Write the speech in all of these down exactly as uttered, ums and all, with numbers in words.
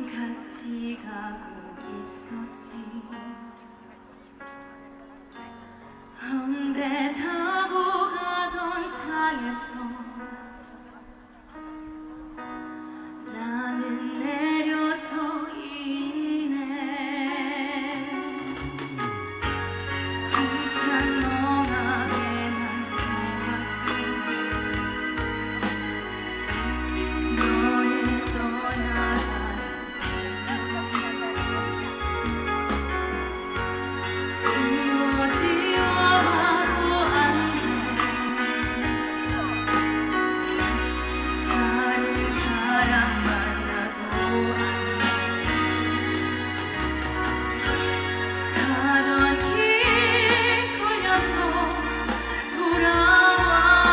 같이 가고 있었지. 헌데 타고 가던 차에서 나는 내려서 있네. 한참 멍하게 난 보았어. 너의 떠나가는 지워 지워봐도 안 돼. 다른 사람 만나도 안 돼. 가던 길 돌려서 돌아와.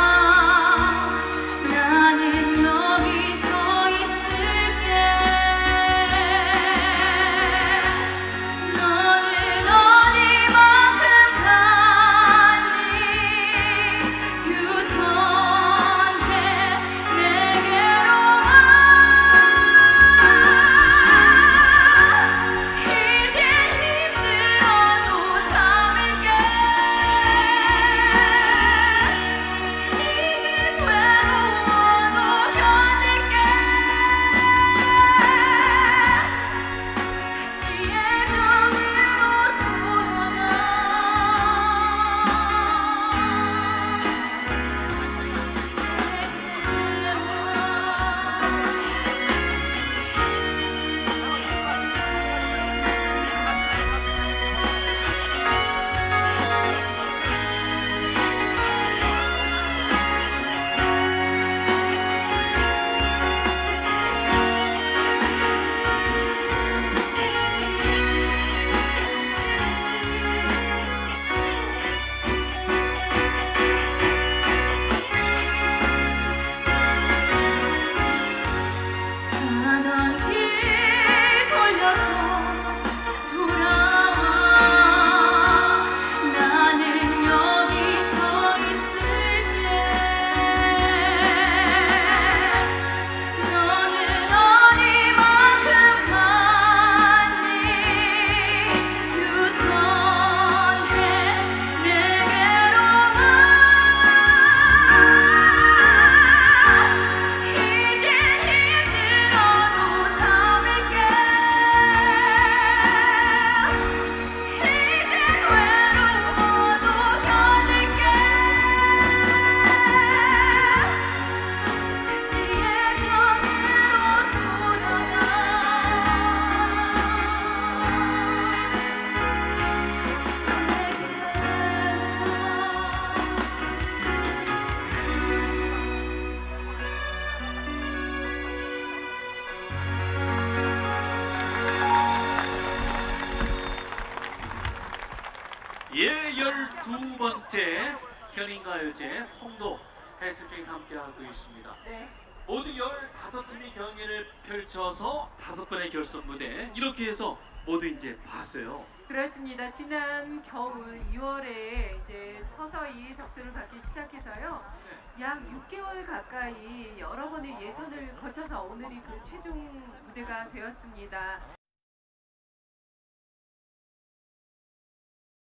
나는 여기 서 있을게. 너는 어디만큼 갔니? 유턴해 내게로 와. 이젠 힘들어도 참을게. 이젠 외로워도 견딜게. 다시 예전으로 돌아가. 가던 길 돌려서 돌아와. 나는 여기 서 있을게. 너는 어디만큼 갔니? 유턴해 내게로 와. 이젠 힘들어도 참을게. 이젠 외로워도 견딜게. 다시 예전으로 돌아가. 예, 열두 번째 현인가요제 송도 해수장에서 함께하고 있습니다. 네. 모두 열다섯 팀이 경기를 펼쳐서 다섯 번의 결선 무대 이렇게 해서 모두 이제 봤어요. 그렇습니다. 지난 겨울 이월에 이제 서서히 접수를 받기 시작해서요. 약 육 개월 가까이 여러 번의 예선을 거쳐서 오늘이 그 최종 무대가 되었습니다.